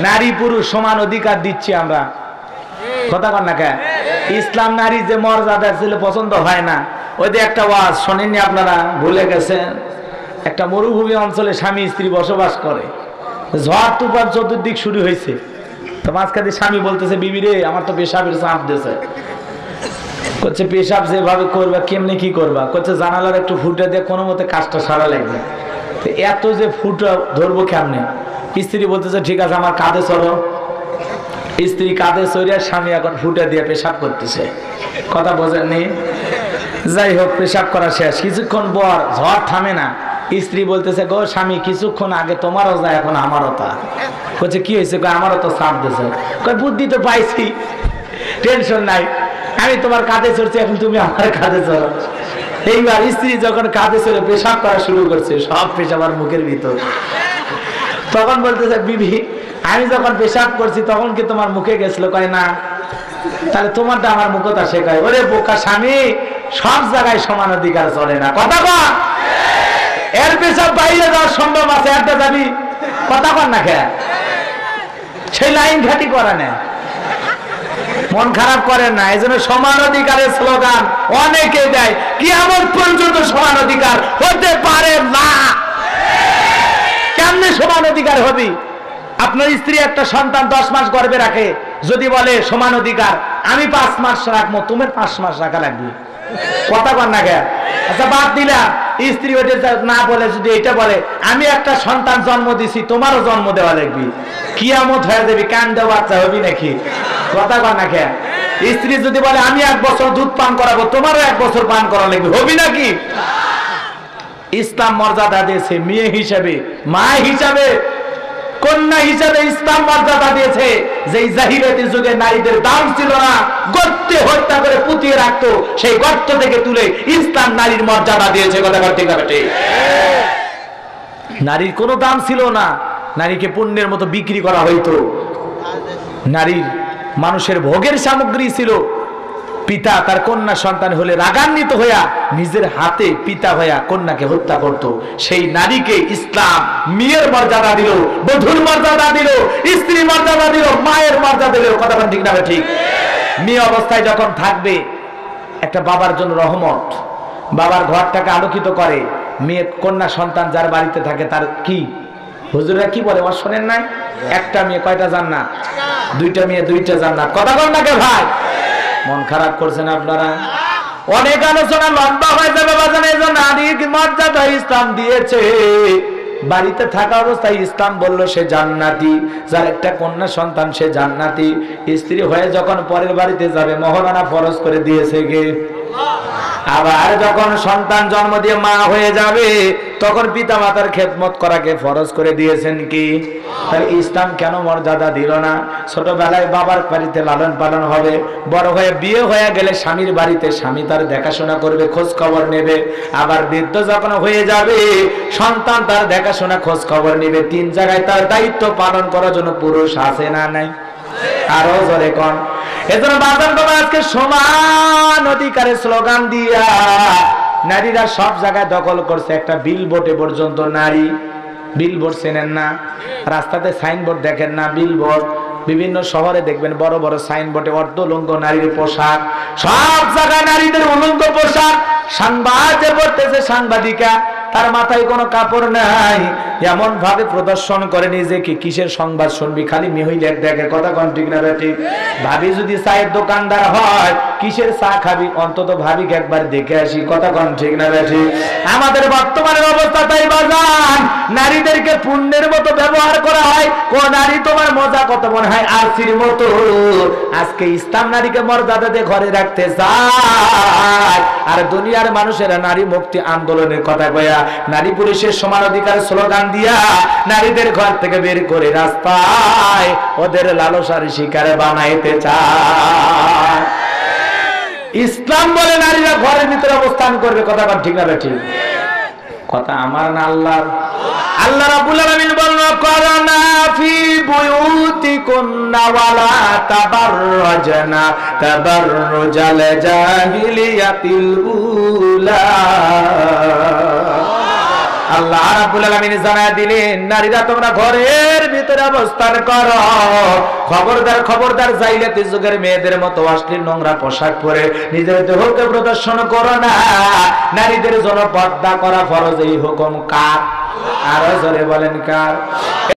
নারী পুরুষ সমান অধিকার দিচ্ছি আমরা, কথা কন না কেন? ইসলাম নারী যে মর্যাদা ছিল পছন্দ হয় না। ওই যে একটা ওয়াজ শোনেননি আপনারা, ভুলে গেছেন? একটা মরুভূমি অঞ্চলে স্বামী স্ত্রী বসবাস করে, ঝড় তুফান চতুর্দিক শুরু হয়েছে। তো মাঝখানে স্বামী বলতেছে, বিবি রে আমার তো পেশাবের চাপ দিয়েছে। করছে পেশাব যেভাবে করবা কেমনি কি করবা? করছে জানালার একটু ফুটে দিয়ে কোনো মতে কাজটা সারা লাগবে। এত যে ফুটা ধরবো কেমনে? স্ত্রী বলতেছে ঠিক আছে আমার কাঁধে চলো। স্ত্রী কাঁধে চড়িয়ে স্বামী এখন ফুটে দিয়ে পেশাব করতেছে, কথা বোঝেননি? যাই হোক পেশাব করা শেষ, কিছুক্ষণ পর ঝড় থামে না। স্ত্রী বলতেছে গো স্বামী কিছুক্ষণ আগে তোমারও যায় এখন আমারও তা। বলছে কি হয়েছে? আমারও তো চাপ দিয়েছে। বুদ্ধি তো পাইছি, টেনশন নাই, আমি তোমার কাঁধে চড়ছি এখন তুমি আমার কাঁধে চড়ো। এইবার স্ত্রী যখন কাঁধে চড়ে পেশাব করা শুরু করছে, সব পেশাব আর মুখের ভিতর। তখন বলতেছে বিবি আমি যখন পেশাব করছি তখন কি তোমার মুখে গেছিল? কয় না। তাহলে তোমারটা আমার মুখতা শেখায়। ওরে বোকা স্বামী, সব জায়গায় সমান অধিকার চলে না, কথা কন। এর পেশাব বাইরে যাওয়ার সম্ভব আছে, একটা যাবি, কথা কন না খেয়া। সেই লাইন ঘাটি করে না, মন খারাপ করেন না। এই জন্য সমান অধিকারের স্লোগান অনেকে দেয়, কিয়ামত পর্যন্ত সমান অধিকার হতে পারে না। কেমনে সমান অধিকার হবি? আপনার স্ত্রী একটা সন্তান 10 মাস গর্ভে রাখে, যদি বলে সমান অধিকার আমি 5 মাস রাখবো, তোমার 5 মাস রাখা লাগবে, কথা কন না কে? আচ্ছা বাদ দিলা, স্ত্রী ওটা না বলে যদি এটা বলে আমি একটা সন্তান জন্ম দিছি তোমারও জন্ম দেওয়া লাগবে, কিয়ামত হয়ে যাবি, কান দেওয়া বাচ্চা হবি নাকি, কথা কন না কে? স্ত্রী যদি বলে আমি 1 বছর দুধ পান করাবো, তোমারও 1 বছর পান করা লাগবে, হবি নাকি? ইসলাম মর্যাদা দিয়েছে মেয়ে হিসাবে, মা হিসাবে, কন্যা হিসাবে ইসলাম মর্যাদা দিয়েছে। যে জাহিলিয়াতের যুগে নারীদের দাম ছিল না, গর্তে হত্যা করে পুঁতিয়ে রাখতো, সেই গর্ত থেকে তুলে ইসলাম নারীর মর্যাদা দিয়েছে, কথা বলতে হবে। নারীর কোনো দাম ছিল না, নারীকে পণ্যের মতো বিক্রি করা হইতো। নারীর মানুষের ভোগের সামগ্রী ছিল। পিতা তার কন্যা সন্তান হলে রাগান্বিত হইয়া নিজের হাতে পিতা হইয়া কন্যাকে হত্যা করত। সেই নারীকে ইসলাম মেয়ের মর্যাদা দিল, বধূর মর্যাদা দিল, স্ত্রী মর্যাদা দিল, মায়ের মর্যাদা দিল, কথা ঠিক না ঠিক? মেয়ে অবস্থায় যখন থাকবে একটা বাবার জন্য রহমত, বাবার ঘরটাকে আলোকিত করে। মেয়ে কন্যা সন্তান যার বাড়িতে থাকে তার কি হুজুররা কি বলে ওর শোনেন নাই? একটা মেয়ে কয়টা জান্নাত, 2টা মেয়ে 2টা জান্নাত, কথা বল না কে ভাই? মন খারাপ করছেন আপনারা? অনেক আলোচনা লম্বা হয়ে যাবে বাজান। এই জন্য নারীর মর্যাদা ইসলাম দিয়েছে। বাড়িতে থাকা অবস্থায় ইসলাম বলল সে জান্নাতি, যার একটা কন্যা সন্তান সে জান্নাতি। স্ত্রী হয়ে যখন পরের বাড়িতে যাবে মহারানা ফরজ করে দিয়েছে গে। আবার যখন সন্তান জন্ম দিয়ে মা হয়ে যাবে তখন পিতা মাতার খেদমত করাকে ফরজ করে দিয়েছেন কি? তাহলে ইসলাম কেন মর্যাদা দিল না? ছোটবেলায় বাবার বাড়িতে লালন পালন হবে, বড় হয়ে বিয়ে হয়ে গেলে স্বামীর বাড়িতে স্বামী তার দেখাশোনা করবে, খোঁজ খবর নেবে। আবার বৃদ্ধ যখন হয়ে যাবে সন্তান তার দেখাশোনা খোঁজ খবর নেবে। 3 জায়গায় তার দায়িত্ব পালন করার জন্য পুরুষ আছে না নাই? আরো জোরে কোন। এজন্য বাজার বাবা আজকে সমান অধিকারের স্লোগান দিয়া নারীরা সব জায়গায় দখল করছে। একটা বিলবোর্ডে পর্যন্ত নারী, বিলবোর্ড চেনেন না? রাস্তাতে সাইনবোর্ড দেখেন না? বিলবোর্ড বিভিন্ন শহরে দেখবেন বড় বড় সাইনবোর্ডে অর্ধলঙ্গ নারীর পোশাক, সব জায়গায় নারীদের উলঙ্গ পোশাক। সাংবাদিক পড়তেছে সাংবাদিকা, তার মাথায় কোনো কাপড় নাই, এমন ভাবে প্রদর্শন করে নিজেকে। কিসের সংবাদ শুনবি? খালি মহিলার দেখে, কথা কোন ঠিক না ঠিক? ভাবি যদি চায়ের দোকানদার হয় কিসের চা খাবি? অন্তত ভাবিকে একবার দেখে আসি, কথা কোন ঠিক না ঠিক? আমাদের বর্তমানের অবস্থা তাই বাজান, নারীদেরকে পুণ্যের মতো ব্যবহার করা হয়। ও নারী তোমার মজা কত মনে হয় আরসির মতো। আজকে ইসলাম নারীকে মর্যাদা দিয়ে ঘরে রাখতে চায়, আর দুনিয়ার মানুষেরা নারী মুক্তি আন্দোলনের কথা কয়া নারী পুরুষের সমান অধিকার স্লোগান দিয়া নারীদের ঘর থেকে বের করে রাস্তায় ওদের লালসার শিকার বানাইতে চায়। ইসলাম বলে নারীরা ঘরের ভিতরে অবস্থান করবে, কথা ঠিক না ঠিক? কথা আমার না আল্লাহর। আল্লাহ রাব্বুল আলামিন বললেন করনা ফি বুয়ুতিকুন্না ওয়ালা তাবাররাজনা তাবাররুজাল জাহিলিয়াতিল উলা। আল্লাহ রাব্বুল আলামিন জানায়া দিলেন, নারীরা তোমরা ঘরের ভিতরে অবস্থান করো, খবরদার খবরদার জাইলাতি যুগের মেয়েদের মতো অশ্লীল নোংরা পোশাক পরে নিজের দেহকে প্রদর্শন করো না। নারীদের জন্য পর্দা করা ফরজ। এই হুকুম কার? আরো জোরে বলেন কার?